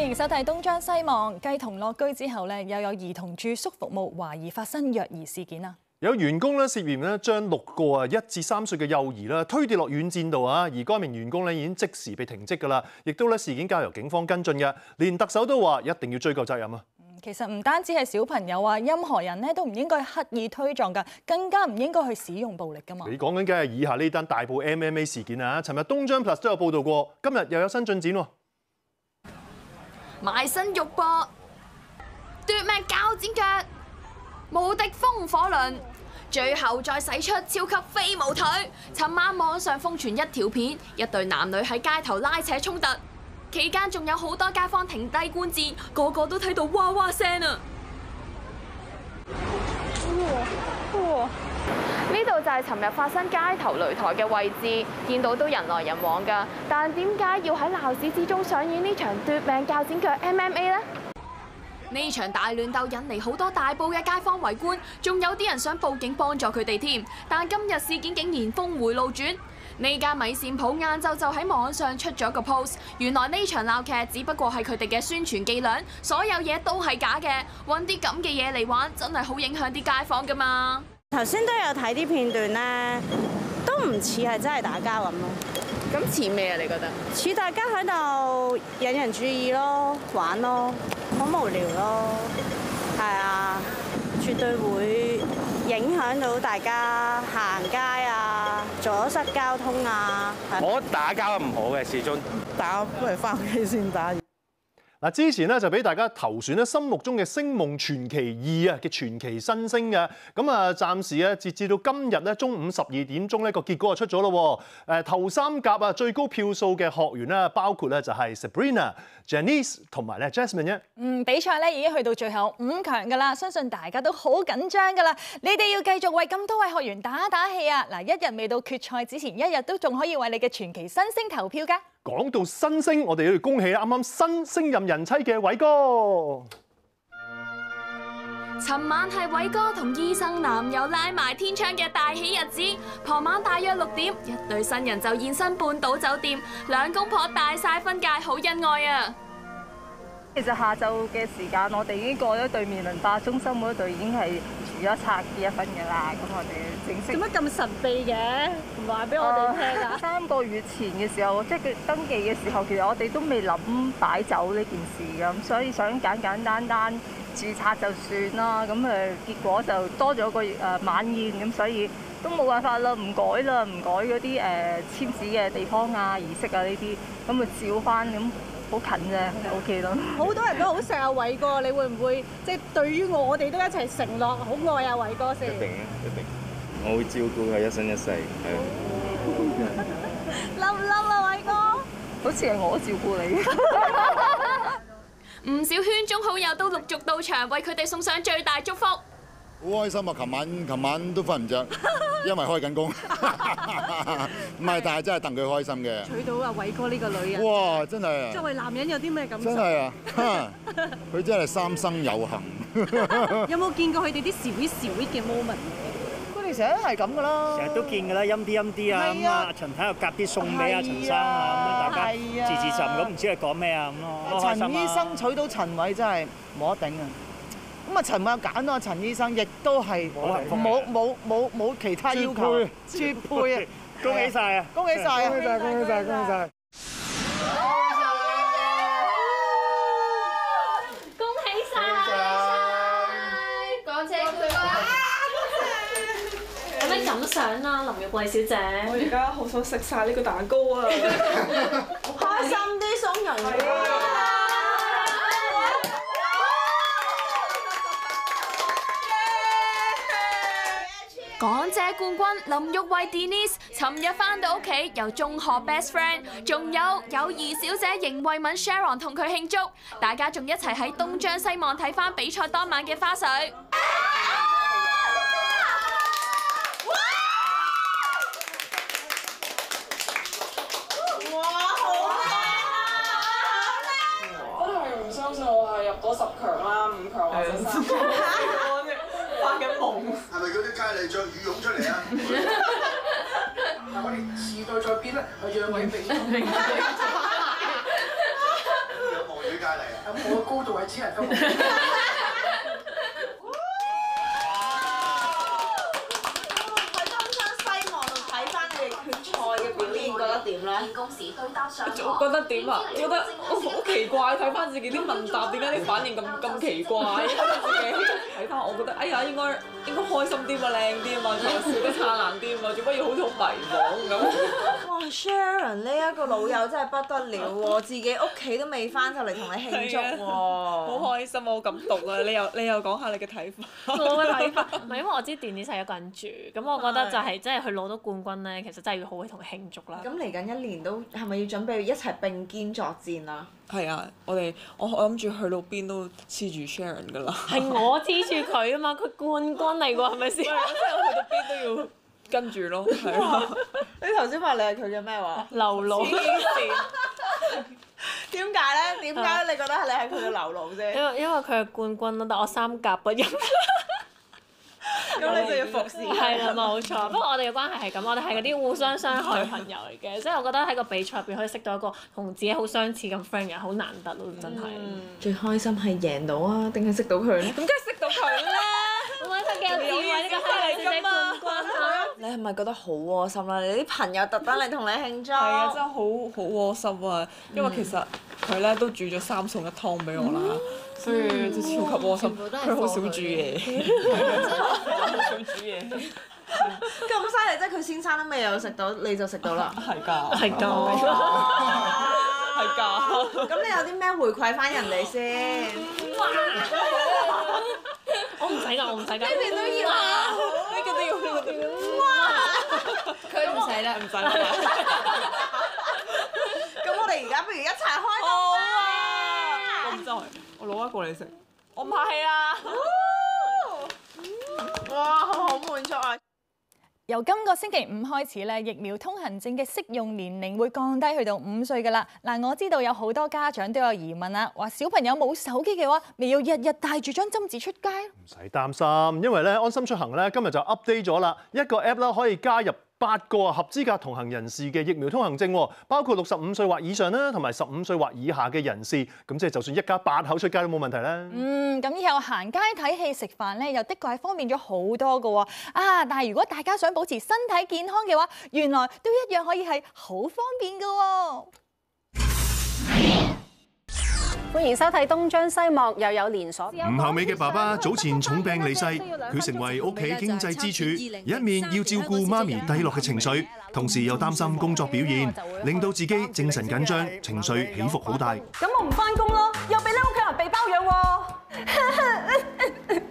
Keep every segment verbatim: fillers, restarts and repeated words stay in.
迎收睇《東張西望》。繼同樂居之後咧，又有兒童住宿服務懷疑發生虐兒事件啊！ 有員工咧涉嫌咧將六個啊一至三歲嘅幼兒咧推跌落軟墊度啊，而該名員工咧已經即時被停職㗎啦，亦都咧事件交由警方跟進嘅，連特首都話一定要追究責任啊！ 其實唔單止係小朋友啊，任何人咧都唔應該刻意推撞㗎，更加唔應該去使用暴力㗎嘛。 你講緊嘅係以下呢單大埔 M M A 事件啊！尋日東張 Plus 都有報導過，今日又有新進展喎。 埋身肉搏，奪命鉸剪腳，無敵風火輪，最後再使出超級飛毛腿。尋晚網上瘋傳一條片，一對男女喺街頭拉扯衝突，期間仲有好多街坊停低觀戰，個個都睇到哇哇聲啊！呢度就係尋日發生街頭擂台嘅位置，見到都人來人往㗎。但點解要喺鬧市之中上演呢場奪命鉸剪腳 M M A 呢？呢場大亂鬥引嚟好多大埔嘅街坊圍觀，仲有啲人想報警幫助佢哋添。但今日事件竟然峰迴路轉，呢間米線鋪晏晝就喺網上出咗個 post， 原來呢場鬧劇只不過係佢哋嘅宣傳伎倆，所有嘢都係假嘅，揾啲咁嘅嘢嚟玩，真係好影響啲街坊㗎嘛。 頭先都有睇啲片段咧，都唔似係真係打交咁咯。 咁似咩啊？你覺得？ 似大家喺度引人注意咯，玩咯，好無聊咯。係啊，絕對會影響到大家行街啊，阻塞交通啊。 我打交唔好嘅，始終打不如翻屋企先打。 嗱，之前咧就俾大家投選咧心目中嘅星夢傳奇二啊嘅傳奇新星嘅，咁啊暫時啊截至到今日咧中午十二點鐘咧個結果就出咗咯喎，誒頭三甲啊最高票數嘅學員咧包括咧就係 Sabrina、Janice 同埋咧 Jasmine 啫。 嗯，比賽咧已經去到最後五強㗎啦，相信大家都好緊張㗎啦。你哋要繼續為咁多位學員打打氣啊！嗱，一日未到決賽之前，一日都仲可以為你嘅傳奇新星投票㗎。 講到新星，我哋要恭喜啱啱新升任人妻嘅偉哥。 尋晚係偉哥同醫生男友拉埋天窗嘅大喜日子，傍晚大約六點，一對新人就現身半島酒店，兩公婆大晒婚戒，好恩愛啊！ 其實下晝嘅時間，我哋已經過咗對面文化中心嗰度，已經係除咗拆結婚嘅啦。咁我哋正式。 做乜咁神秘嘅？唔話俾我哋聽啊！ 三個月前嘅時候，即係佢登記嘅時候，其實我哋都未諗擺酒呢件事咁，所以想簡簡單單註冊就算啦。咁誒結果就多咗個誒晚宴，咁所以都冇辦法啦，唔改啦，唔改嗰啲誒簽字嘅地方啊、儀式啊呢啲，咁咪照翻咁。好近啫 ，OK 咯。 好多人都好錫阿偉哥，你會唔會即係對於我哋都一齊承諾好愛阿偉哥先？ 一定啊，一定。我會照顧佢一生一世，係。 冧唔冧啊，偉哥？ 好似係我照顧你。 唔少圈中好友都陸續到場，為佢哋送上最大祝福。 好開心啊！琴晚琴晚都瞓唔着，因為開緊工。唔係，但係真係戥佢開心嘅。 娶到阿偉哥呢個女人。 哇！真係啊。 作為男人有啲咩感受？ 真係啊！佢真係三生有幸。 有冇見過佢哋啲 sweet sweet 嘅 moment？ 佢哋成日都係咁噶啦。 成日都見㗎啦，陰啲陰啲啊，咁啊陳太又夾啲餸俾阿陳生啊，咁樣大家自自尋咁唔知佢講咩啊咁咯。 陳醫生娶到陳偉真係冇得頂啊！咁啊，陳偉揀到阿陳醫生，亦都係冇冇冇冇其他要求，絕配啊！ 恭喜晒啊！ 恭喜晒啊！ 恭喜晒！恭喜晒！恭喜晒！ 恭喜晒！港姐佢話：有咩感想啊，林玉慧小姐？ 我而家好想食晒呢個蛋糕啊！ 開心啲送人啊！ 港姐冠軍林玉慧 Denise 尋日返到屋企，由中學 best friend， 仲有友誼小姐邢慧敏 Sharon 同佢慶祝，大家仲一齊喺東張西望睇返比賽當晚嘅花絮。 我係唔相信我係入到十強啦，五強或者三強。發緊夢。 係咪嗰啲佳麗着羽絨出嚟啊？ 但我哋時代在變咧，係讓位俾。 有望遠佳麗啊！咁我高度係千人級。 覺得點咧？ 我覺得點啊？我覺得我好奇怪，睇翻自己啲問答，點解啲反應咁咁奇怪？自己睇翻，我覺得哎呀，應該應該開心啲嘛，靚啲啊嘛，仲笑得燦爛啲啊嘛，做乜要好似好迷茫咁？ 哇 ，Sharon 呢一個老友真係不得了喎，自己屋企都未翻就嚟同你慶祝喎， 好開心啊，好感動啊！你又你又講下你嘅睇法。 我嘅睇法，唔係因為我知段子係一個人住，咁我覺得就係即係佢攞到冠軍咧，其實真係要好好同佢慶祝啦。 咁嚟緊一年都係咪要準備一齊並肩作戰啊？ 係啊，我哋我我諗住去到邊都黐住 Sharon 㗎啦。 係我黐住佢啊嘛，佢冠軍嚟喎，係咪先？ 即係我去到邊都要跟住咯，係啊。 你頭先話你係佢嘅咩話？ 流露。 黐線。點解咧？點解你覺得係你係佢嘅流露啫？ 因為因為佢係冠軍咯，但我三甲不入。 咁你就要服侍。 係啦，冇錯。不過我哋嘅關係係咁，我哋係嗰啲互相傷害嘅朋友嚟嘅，即係我覺得喺個比賽入邊可以識到一個同自己好相似咁 friend 嘅人，好難得咯，真係。 最開心係贏到啊，定係識到佢咧？ 咁梗係識到佢啦！ 我覺得佢幾有智慧，呢個係你嘅冠軍啊！ 你係咪覺得好窩心啦？你啲朋友特登嚟同你慶祝。係啊，真係好好窩心啊！因為其實佢咧都煮咗三餸一湯俾我啦。所以就超級窩心，佢好少煮嘢，好少煮嘢。 咁犀利，即係佢先生都未有食到，你就食到啦。 係㗎， 係㗎， 係㗎。 咁你有啲咩回饋翻人哋先？ 我唔使㗎，我唔使㗎。呢邊都要啊！ 呢個都要，呢個都要。 哇！ 佢唔使啦， 唔使啦。 咁我哋而家不如一齊開動啦！ 咁就係。我攞一個嚟食，我唔客氣啊！ 哇，好好滿足啊！ 由今個星期五開始咧，疫苗通行證嘅適用年齡會降低去到五歲㗎啦。嗱，我知道有好多家長都有疑問啦，話小朋友冇手機嘅話，咪要日日帶住張針紙出街？ 唔使擔心，因為咧安心出行咧今日就 update 咗啦，一個 app 啦可以加入八個合資格同行人士嘅疫苗通行證，包括六十五歲或以上啦，同埋十五歲或以下嘅人士，咁即係就算一家八口出街都冇問題啦。 嗯，咁以後行街睇戲食飯咧，又的確係方便咗好多㗎喎。啊，但係如果大家想保持身體健康嘅話，原來都一樣可以係好方便㗎喎。 歡迎收睇東張西望，又有連鎖。 吳孝美嘅爸爸早前重病離世，佢成為屋企經濟支柱，一面要照顧媽咪低落嘅情緒，同時又擔心工作表現，令到自己精神緊張，情緒起伏好大。 咁我唔返工咯，又俾你屋企人被包養喎。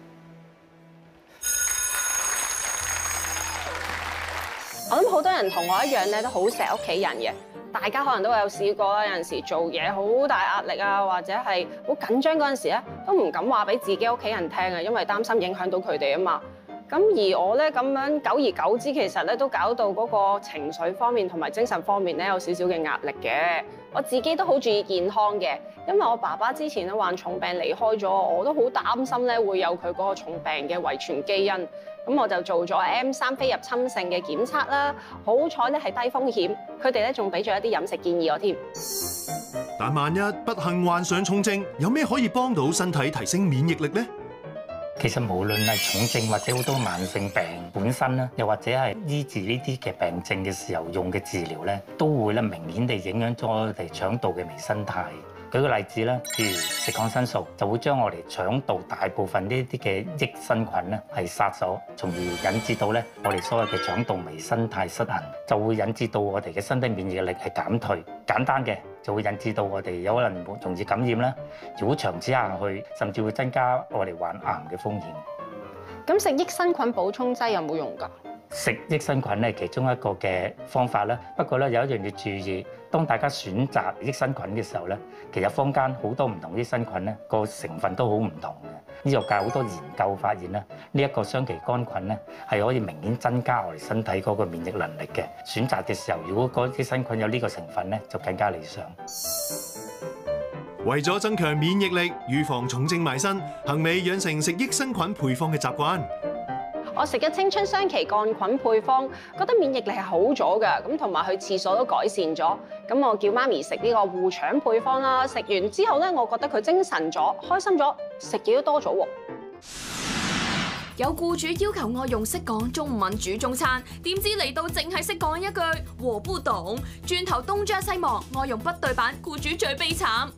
我諗好多人同我一樣咧，都好錫屋企人嘅。大家可能都有試過啦，有陣時做嘢好大壓力啊，或者係好緊張嗰陣時咧，都唔敢話俾自己屋企人聽啊，因為擔心影響到佢哋啊嘛。咁而我咧咁樣久而久之，其實咧都搞到嗰個情緒方面同埋精神方面咧有少少嘅壓力嘅。我自己都好注意健康嘅，因為我爸爸之前咧患重病離開咗，我都好擔心咧會有佢嗰個重病嘅遺傳基因。咁我就做咗 M 三非入侵性嘅檢測啦，好彩咧係低風險，佢哋咧仲俾咗一啲飲食建議我添。 但萬一不幸患上重症，有咩可以幫到身體提升免疫力呢？ 其實無論係重症或者好多慢性病本身咧，又或者係醫治呢啲嘅病症嘅時候用嘅治療咧，都會咧明顯地影響咗我哋腸道嘅微生態。舉個例子啦，譬如食抗生素就會將我哋腸道大部分呢啲嘅益生菌咧係殺咗，從而引致到咧我哋所謂嘅腸道微生態失衡，就會引致到我哋嘅身體免疫力係減退。簡單嘅就會引致到我哋有可能容易感染啦。如果長此下去，甚至會增加我哋患癌嘅風險。 咁食益生菌補充劑有冇用㗎？ 食益生菌係其中一個嘅方法啦，不過咧有一樣要注意，當大家選擇益生菌嘅時候咧，其實坊間好多唔同益生菌咧個成分都好唔同嘅。醫學界好多研究發現咧，呢一個雙歧桿菌咧係可以明顯增加我哋身體嗰個免疫能力嘅。選擇嘅時候，如果嗰益生菌有呢個成分咧，就更加理想。 為咗增強免疫力，預防重症埋身，幸美養成食益生菌配方嘅習慣。 我食咗青春雙歧桿菌配方，覺得免疫力係好咗㗎，咁同埋去廁所都改善咗。咁我叫媽咪食呢個護腸配方啦，食完之後咧，我覺得佢精神咗、開心咗，食嘢都多咗喎。 有僱主要求外傭識講中文煮中餐，點知嚟到淨係識講一句我不懂，轉頭東張西望，外傭不對版，僱主最悲慘。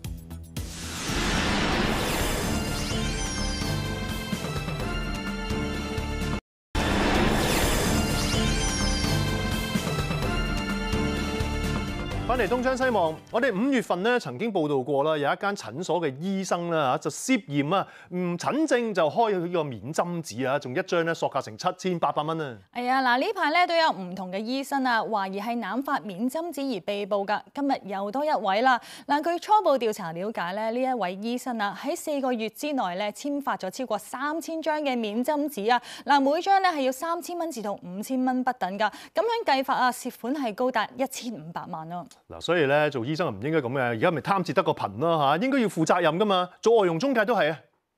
翻嚟東張西望，我哋五月份咧曾經報道過啦，有一間診所嘅醫生啦嚇就涉嫌啊唔診症就開呢個免針紙啊，仲一張咧索價成七千八百蚊啊！ 係啊，嗱呢排咧都有唔同嘅醫生啊，懷疑係濫發免針紙而被捕㗎。今日又多一位啦。嗱，據初步調查了解咧，呢一位醫生啊喺四個月之內咧簽發咗超過三千張嘅免針紙啊。嗱，每張咧係要三千蚊至到五千蚊不等㗎。咁樣計法啊，涉款係高達一千五百萬咯。 嗱，所以咧做醫生唔應該咁嘅，而家咪貪字得個貧啦嚇，應該要負責任噶嘛。做外傭中介都係啊。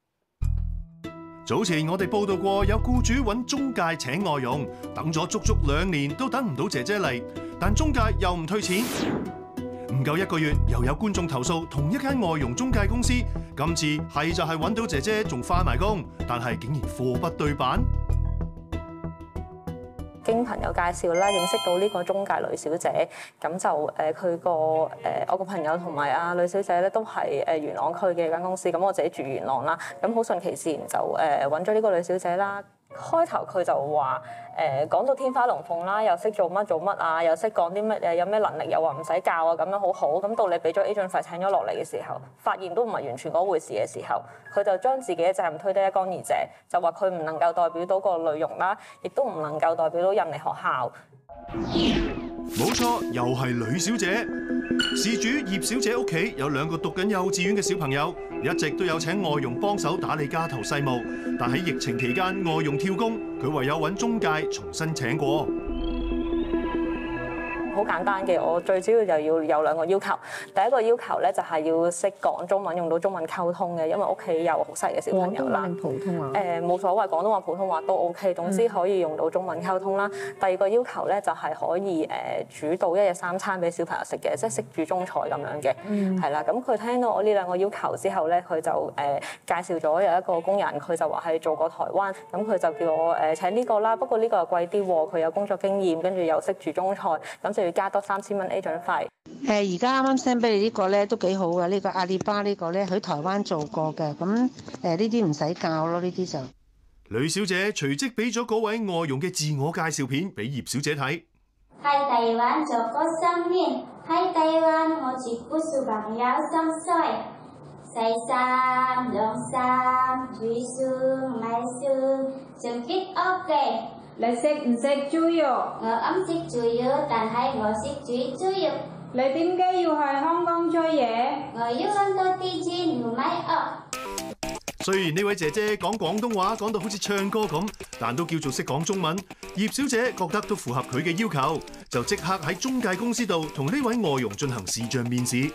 早前我哋報道過，有僱主揾中介請外傭，等咗足足兩年都等唔到姐姐嚟，但中介又唔退錢。唔夠一個月，又有觀眾投訴同一間外傭中介公司，今次係就係揾到姐姐仲翻埋工，但係竟然貨不對版。 經朋友介紹啦，認識到呢個中介呂小姐，咁就誒佢個誒我個朋友同埋阿呂小姐咧都係誒元朗區嘅間公司，咁我自己住元朗啦，咁好順其自然就誒揾咗呢個呂小姐啦。開頭佢就話誒講到天花龍鳳啦，又識做乜做乜啊，又識講啲乜誒，有咩能力又話唔使教啊，咁樣好好。咁到你俾咗 agent 費請咗落嚟嘅時候，發現都唔係完全嗰回事嘅時候，佢就將自己嘅責任推得一乾二淨，就話佢唔能夠代表到個內容啦，亦都唔能夠代表到印尼學校。 冇錯，又係呂小姐。事主葉小姐屋企有兩個讀緊幼稚園嘅小朋友，一直都有請外傭幫手打理家頭細務，但喺疫情期間外傭跳工，佢唯有揾中介重新請過。 好簡單嘅，我最主要就要有兩個要求。第一個要求咧就係要識講中文，用到中文溝通嘅，因為屋企有好細嘅小朋友啦。 普通話？ 誒冇所謂，廣東話、普通話都 OK， 總之可以用到中文溝通啦。嗯、第二個要求咧就係可以誒煮到一日三餐俾小朋友食嘅，即係識煮中菜咁樣嘅。嗯。係啦，咁佢聽到我呢兩個要求之後咧，佢就誒介紹咗有一個工人，佢就話係做過台灣，咁佢就叫我誒請呢個啦。不過呢個又貴啲喎，佢有工作經驗，跟住又識煮中菜，咁就要加多三千蚊 agent 費。 誒而家啱啱 send 俾你呢個咧都幾好嘅，呢個阿里巴呢個咧喺台灣做過嘅，咁誒呢啲唔使教咯，呢啲就。 呂小姐隨即俾咗嗰位外傭嘅自我介紹片俾葉小姐睇。 喺台灣做過三年，喺台灣我接顧小朋友三歲，洗衫、晾衫、煮餸、買餸，仲結屋嘅。 你識唔識豬肉？ 我唔識豬肉，但係我識煮豬肉。 你點解要喺香港做嘢？ 我要揾多啲錢要買屋。 雖然呢位姐姐講廣東話講到好似唱歌咁，但都叫做識講中文。葉小姐覺得都符合佢嘅要求，就即刻喺中介公司度同呢位外傭進行視像面試。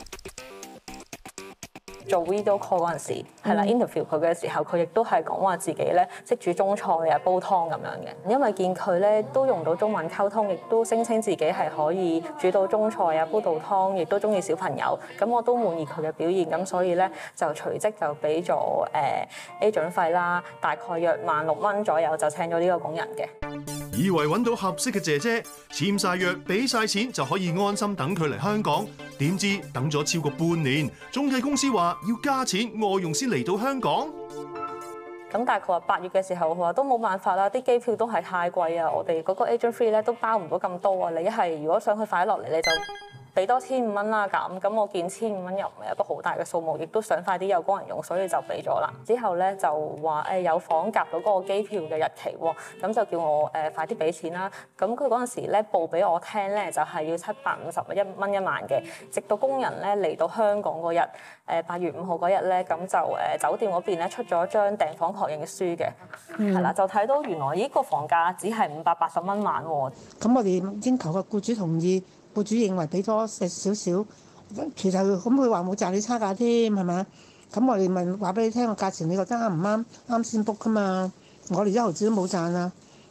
做 video call 嗰陣時，係啦 interview 佢嘅時候，佢亦都係講話自己咧識煮中菜啊、煲湯咁樣嘅。因為見佢咧都用到中文溝通，亦都聲稱自己係可以煮到中菜啊、煲到湯，亦都中意小朋友。咁我都滿意佢嘅表現，咁所以咧就隨即就俾咗誒 agent 費啦，大概約萬六蚊左右就請咗呢個工人嘅。 以為揾到合適嘅姐姐，簽晒約，俾晒錢就可以安心等佢嚟香港。點知等咗超過半年，中介公司話要加錢，外傭先嚟到香港。 咁大概話八月嘅時候，佢話都冇辦法啦，啲機票都係太貴啊，我哋嗰個 agent fee 咧都包唔到咁多啊。你一係如果想佢快落嚟，你就俾多千五蚊啦咁，咁我見千五蚊又唔係一個好大嘅數目，亦都想快啲有工人用，所以就俾咗啦。之後咧就話誒有房夾到嗰個機票嘅日期喎，咁就叫我誒快啲俾錢啦。咁佢嗰陣時咧報俾我聽咧就係要七百五十一蚊一晚嘅，直到工人咧嚟到香港嗰日，誒八月五號嗰日咧，咁就誒酒店嗰邊咧出咗張訂房確認書嘅，係啦、嗯，就睇到原來呢個房價只係五百八十蚊晚喎。 咁我哋應求個僱主同意。僱主認為俾多少少，其實咁佢話冇賺你差價添，係咪？咁我哋問話俾你聽個價錢，你覺得啱唔啱？啱先 book 噶嘛，我哋一毫子都冇賺啊！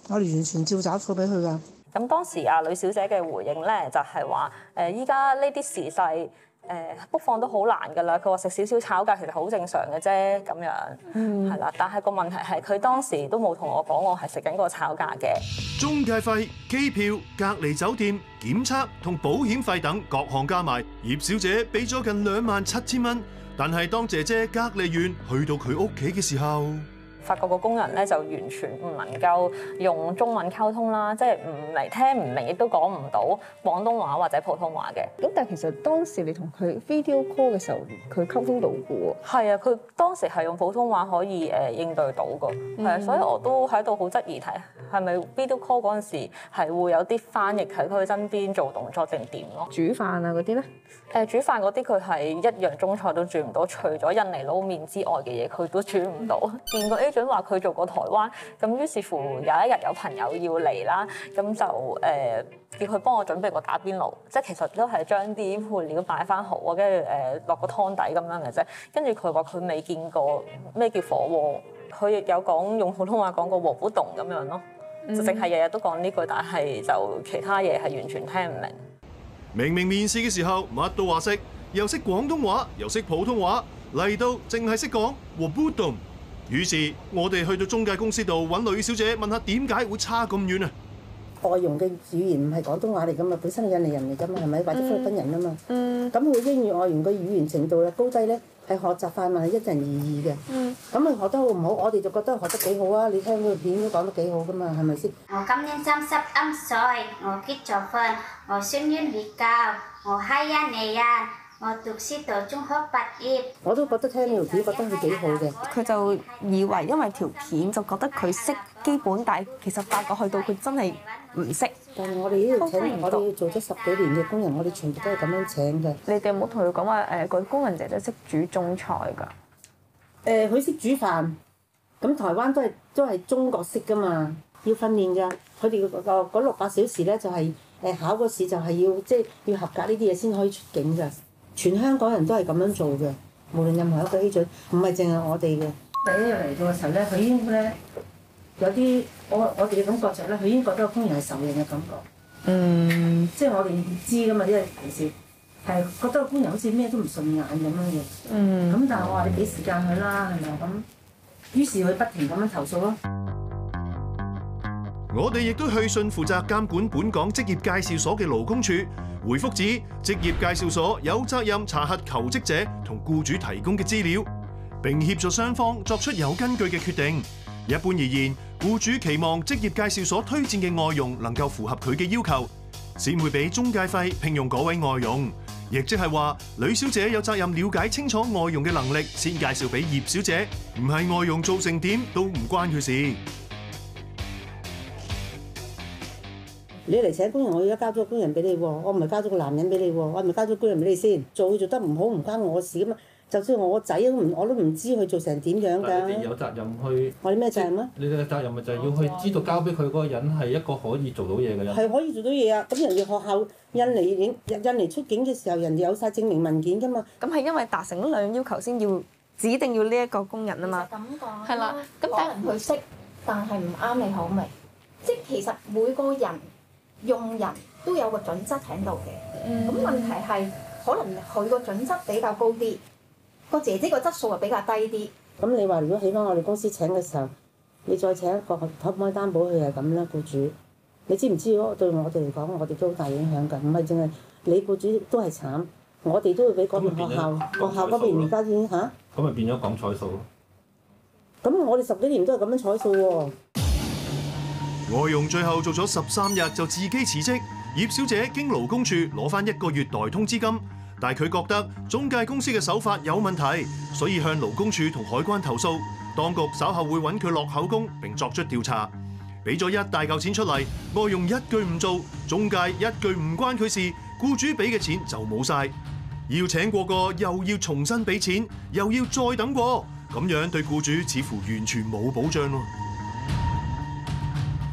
我哋完全照找數俾佢㗎。 咁當時啊，呂小姐嘅回應咧就係話：誒依家呢啲時勢。誒 book 房都好難㗎啦，佢話食少少炒價其實好正常嘅啫，咁樣係啦、嗯。但係個問題係佢當時都冇同我講我係食緊個炒價嘅。 中介費、機票、隔離酒店、檢測同保險費等各項加埋，葉小姐俾咗近兩萬七千蚊。但係當姐姐隔離完去到佢屋企嘅時候， 發覺個工人咧就完全唔能夠用中文溝通啦，即係唔嚟聽唔明，亦都講唔到廣東話或者普通話嘅。 咁但係其實當時你同佢 video call 嘅時候，佢溝通到嘅喎。 係啊，佢當時係用普通話可以誒應對到嘅，係啊、嗯，所以我都喺度好質疑睇係咪 video call 嗰陣時係會有啲翻譯喺佢身邊做動作定點咯？ 煮飯啊嗰啲咧？ 誒煮飯嗰啲佢係一樣中菜都煮唔到，除咗印尼撈麵之外嘅嘢佢都煮唔到。見過 agent 話佢做過台灣，咁於是乎有一日有朋友要嚟啦，咁就誒、呃、叫佢幫我準備個打邊爐，即係其實都係將啲配料擺翻好啊，跟住誒落個湯底咁樣嘅啫。跟住佢話佢未見過咩叫火鍋，佢亦有講用普通話講過和不動咁樣咯，就淨係日日都講呢句，但係就其他嘢係完全聽唔明。 明明面試嘅時候乜都話識，又識廣東話，又識普通話，嚟到淨係識講和不動。於是我哋去到中介公司度揾呂小姐問下點解會差咁遠啊？ 外傭嘅語言唔係廣東話嚟噶嘛，本身係印尼人嚟噶嘛，係咪？或者菲律賓人啊嘛。嗯。咁佢英語外傭嘅語言程度咧高低咧係學習範圍係因人而異嘅。嗯。咁佢學得好唔好？我哋就覺得學得幾好啊！你聽佢片都講得幾好噶嘛，係咪先？ 我今年三十五歲，我結咗婚，我孫女未教，我係印尼人。我讀書到中學畢業， 我都覺得聽呢條片覺得佢幾好嘅。 佢就以為因為條片就覺得佢識基本，但係其實發覺去到佢真係唔識。 但係我哋呢度請，我哋做咗十幾年嘅工人，我哋全部都係咁樣請嘅。 你哋有冇同佢講話誒？個工人姐姐識煮中菜㗎？ 誒，佢識煮飯。咁台灣都係都係中國式㗎嘛，要訓練㗎。佢哋個嗰六百小時咧就係誒考個試就係要即係要合格呢啲嘢先可以出境㗎。全香港人都係咁樣做嘅，無論任何一個基準，唔係淨係我哋嘅。第一日嚟到嘅時候咧，佢已經咧有啲我我哋嘅感覺就係咧，佢已經覺得個工人係仇人嘅感覺。嗯。即係我哋唔知噶嘛，因為平時係覺得個工人好似咩都唔順眼咁樣嘅。嗯。咁但係我話你俾時間佢啦，係咪咁？於是佢不停咁樣投訴咯。 我哋亦都去信負責監管本港職業介紹所嘅勞工處。回覆指，職業介紹所有責任查核求職者同僱主提供嘅資料，並協助雙方作出有根據嘅決定。一般而言，僱主期望職業介紹所推薦嘅外傭能夠符合佢嘅要求，先會俾中介費聘用嗰位外傭。亦即係話，呂小姐有責任了解清楚外傭嘅能力，先介紹俾葉小姐，唔係外傭做成點都唔關佢事。 你嚟請工人，我而家交咗個工人俾你喎，我唔係交咗個男人俾你喎，我係咪交咗工人俾你先？做佢做得唔好唔關我事噶嘛，就算我個仔都唔，我都唔知佢做成點樣㗎。 你哋有責任去。 我哋咩責任啊？ 你哋嘅責任咪就係要去知道交俾佢嗰個人係一個可以做到嘢嘅人。 係可以做到嘢啊！咁人哋學校印尼影印尼出境嘅時候，人哋有晒證明文件㗎嘛。 咁係因為達成咗兩樣要求先要指定要呢一個工人啊嘛。 咁講。 係啦。 咁但係佢識，但係唔啱你口味。即係其實每個人。用人都有個準則喺度嘅，咁、嗯、問題係可能佢個準則比較高啲，個姐姐個質素又比較低啲。 咁你話如果起翻我哋公司請嘅時候，你再請一個，可唔可以擔保佢係咁咧？僱主，你知唔知對我哋嚟講，我哋都好大影響㗎。唔係淨係你僱主都係慘，我哋都會俾嗰邊學校學校嗰邊而家已經嚇。 咁咪變咗講彩數咯。 咁我哋十幾年都係咁樣彩數喎。 外傭最後做咗十三日就自己辭職，葉小姐經勞工處攞翻一個月代通資金，但係佢覺得中介公司嘅手法有問題，所以向勞工處同海關投訴，當局稍後會揾佢落口供並作出調查。俾咗一大嚿錢出嚟，外傭一句唔做，中介一句唔關佢事，僱主俾嘅錢就冇晒，要請過個又要重新俾錢，又要再等過，咁樣對僱主似乎完全冇保障咯。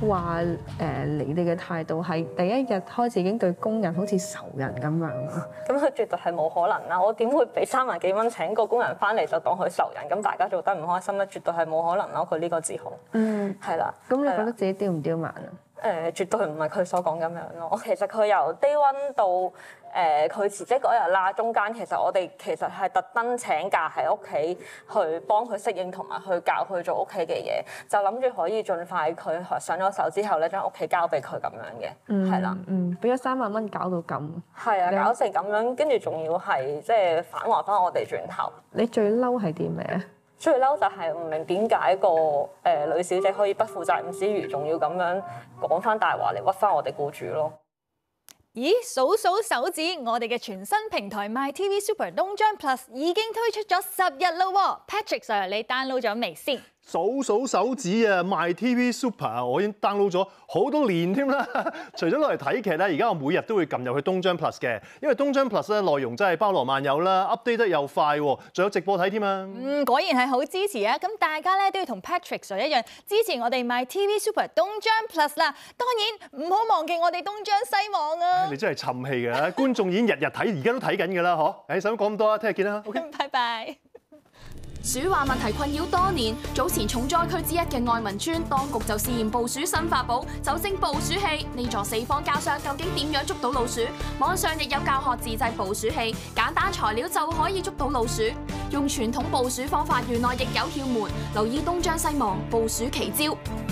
話誒、呃、你哋嘅態度係第一日開始已經對工人好似仇人咁樣。 咁佢絕對係冇可能啦！我點會俾三萬幾蚊請個工人翻嚟就當佢仇人？咁大家做得唔開心咧，絕對係冇可能咯！佢呢個指控， 嗯， 係啦。 咁你覺得自己刁唔刁蠻啊？ 誒，絕對唔係佢所講咁樣咯。其實佢由 day one 到誒佢辭職嗰日啦，中間其實我哋其實係特登請假喺屋企去幫佢適應同埋去教佢做屋企嘅嘢，就諗住可以盡快佢上咗手之後咧，將屋企交俾佢咁樣嘅，係啦。 嗯，俾咗三萬蚊搞到咁。 係啊，搞成咁樣，跟住仲要係即係返還翻我哋轉頭。 你最嬲係啲咩？ 最嬲就係唔明點解個誒、呃、女小姐可以不負責任之餘，仲要咁樣講翻大話嚟屈翻我哋僱主咯。 咦，數數手指，我哋嘅全新平台 MyTV Super 東張 Plus 已經推出咗十日啦喎 ！Patrick Sir，你 download 咗未先？ 數數手指啊 ，MyTV Super 我已經 download 咗好多年添啦。除咗攞嚟睇劇咧，而家我每日都會撳入去東張 Plus 嘅，因為東張 Plus 咧內容真係包羅萬有啦 ，update 得又快，仲有直播睇添啊。 嗯，果然係好支持啊！咁大家咧都要同 Patrick Sir 一樣支持我哋 MyTV Super 東張 Plus 啦。當然唔好忘記我哋東張西望啊！ 你真係沉氣嘅，觀眾已經日日睇，而家都睇緊㗎啦，嗬？誒，使乜講咁多啊？聽日見啦。OK， 拜拜。 鼠患問題困擾多年，早前重災區之一嘅愛民村，當局就試驗捕鼠新法寶酒精捕鼠器。呢座四方膠箱究竟點樣捉到老鼠？網上亦有教學自製捕鼠器，簡單材料就可以捉到老鼠。用傳統捕鼠方法，原來亦有竅門。留意東張西望，捕鼠奇招。